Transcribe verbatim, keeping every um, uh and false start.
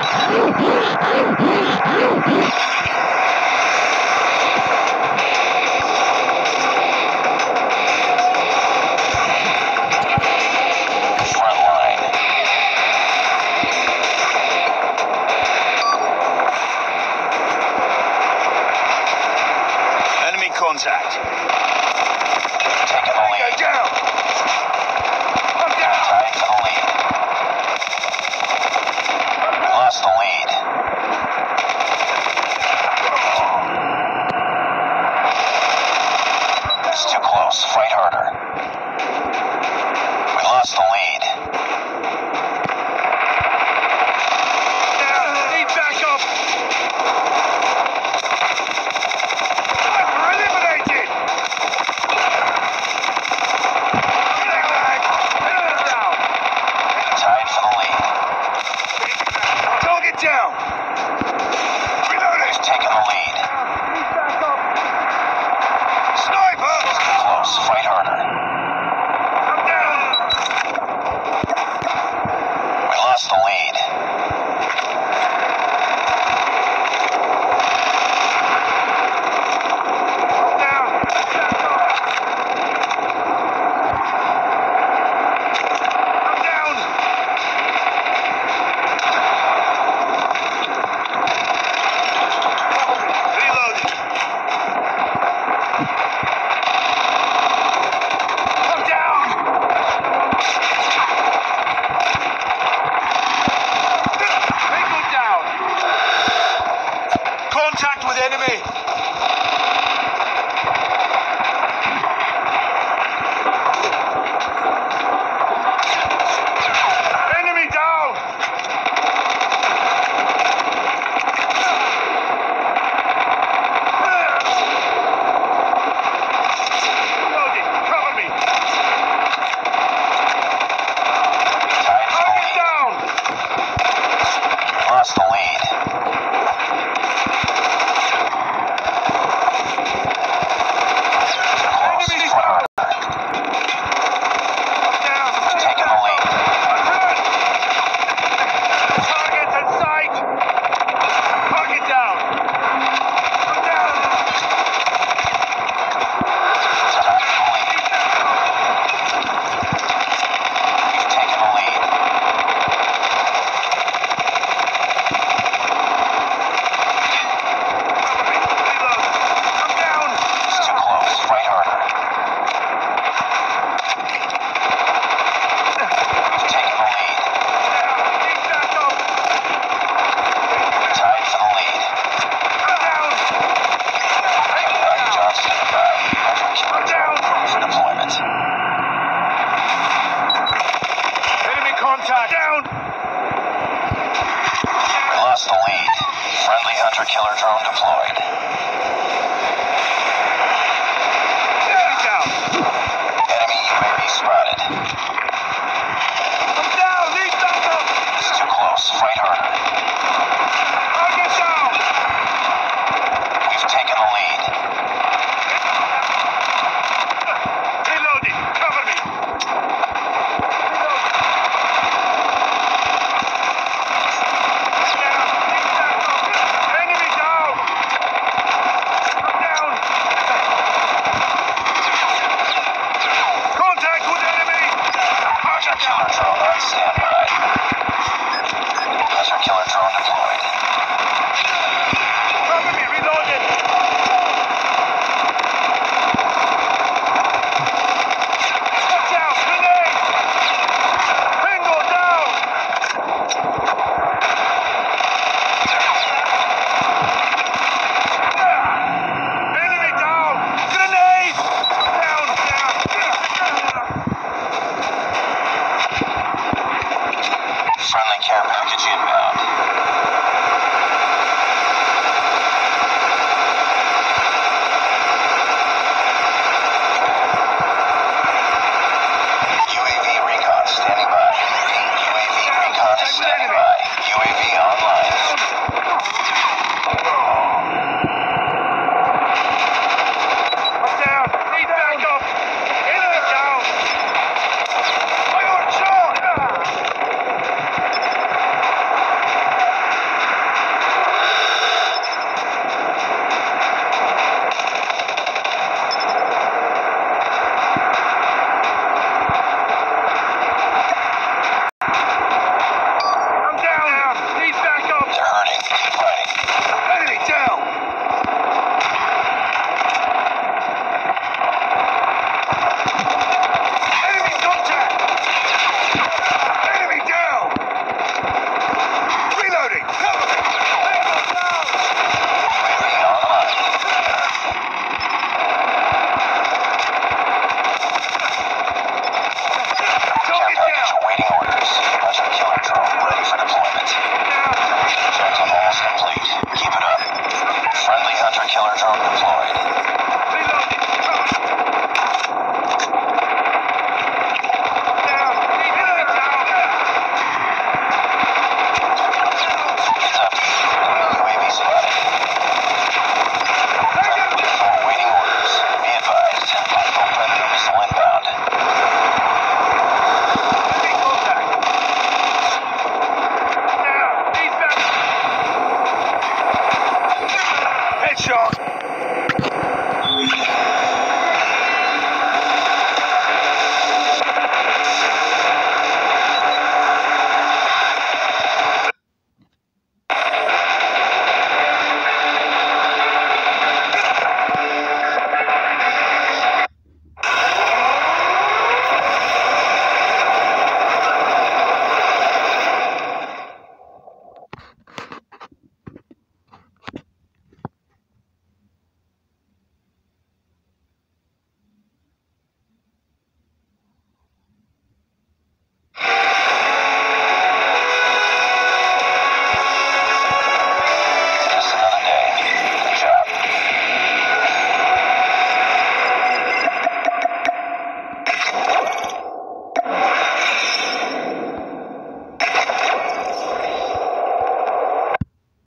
Contact. Taking the lead. Down. I'm down. Tied for the lead. We lost the lead. It's too close. Fight harder. We lost the lead. Down. Need backup. Down. Reloading. He's taking the lead. Sniper. It's too close. Fight harder. I'm down. We lost the lead. I'm down. I'm down. Contact with enemy. Enemy down. Loading. Cover me. Target down. Lost the lead. Contact. Down. We lost the lead. Friendly hunter-killer drone deployed. Enemy down. Enemy U A V spotted. I'm down. Need backup. It's too close. Fight harder. Target down. We've taken the lead. Reloading. Cover me. Killer drone on standby. Hunter-killer drone deployed.